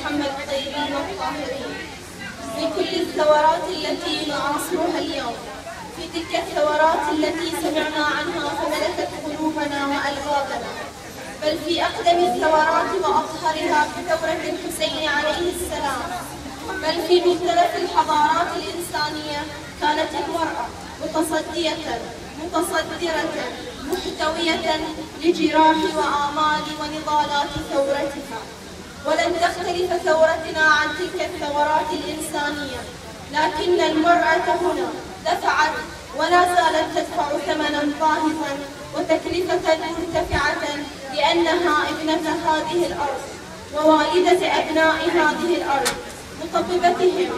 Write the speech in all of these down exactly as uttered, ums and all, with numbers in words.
محمد الطيبين الطاهرين. من كل الثورات التي نعاصرها اليوم، في تلك الثورات التي سمعنا عنها فملكت قلوبنا وألبابنا، بل في أقدم الثورات وأطهرها بثورة الحسين عليه السلام، بل في مختلف الحضارات الإنسانية كانت المرأة متصدية متصدرة محتوية لجراح وآمال ونضالات ثورتها. ولن تختلف ثورتنا عن تلك الثورات الإنسانية، لكن المرأة هنا دفعت ولا زالت تدفع ثمنا باهظا وتكلفة مرتفعة، لأنها ابنة هذه الأرض ووالدة أبناء هذه الأرض، مطببتهم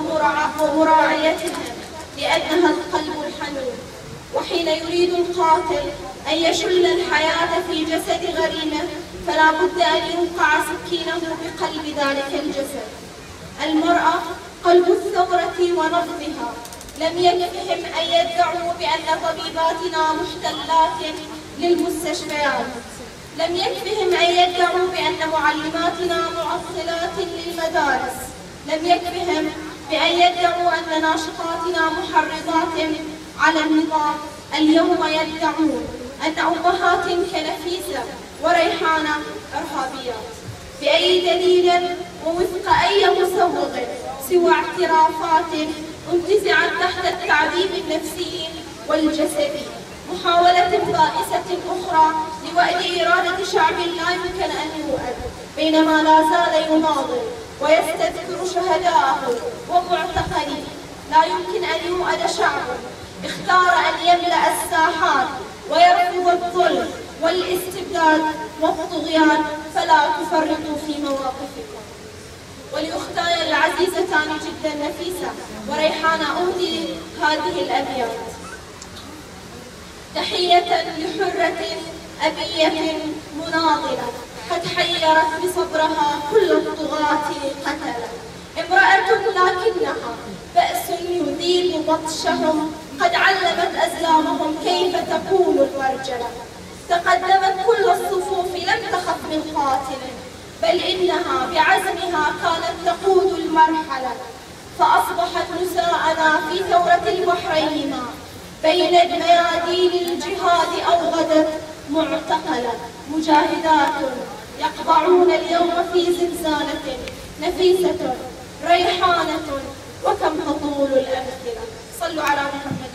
ومراعيتهم، لأنها القلب الحنون. وحين يريد القاتل أن يشل الحياة في جسد غريمه، فلا بد أن يوقع سكينه بقلب ذلك الجسد. المرأة قلب الثورة ونبضها. لم يكفهم أن يدعوا بأن طبيباتنا محتلات للمستشفيات، لم يكفهم أن يدعوا بأن معلماتنا معطلات للمدارس، لم يكفهم بأن يدعوا أن ناشطاتنا محرضات على النظام. اليوم يدعون أن أمهات كنفيسة وريحانة إرهابيات. بأي دليل ووفق أي مسوغ سوى اعترافات انتزعت تحت التعذيب النفسي والجسدي، محاولة بائسة أخرى لوأد إرادة شعب لا يمكن أن يوأد، بينما لا زال يناضل ويستذكر شهداءه ومعتقليه. لا يمكن أن يوأد شعب اختار أن يملأ الساحات ويرفض الظلم والاستبداد والطغيان، فلا تفرطوا في مواقفكم. ولأختاي العزيزتان جدا نفيسة وريحانة أهدي هذه الأبيات: تحية لحرة أبية مناضلة، قد حيرت بصبرها كل الطغاة قتلة. امرأة لكنها بأس يذيب بطشهم، قد علمت أزلامهم كيف تكون المرجلة. تقدمت كل الصفوف لم تخف من قاتل، بل إنها بعزمها كانت تقود المرحلة، فأصبحت نساءنا في ثورة البحرين ما بين ميادين الجهاد أوغدت معتقلة. مجاهدات يقبعون اليوم في زنزانة نفيسة ريحانة، وكم تطول الأمثلة. صلوا على محمد.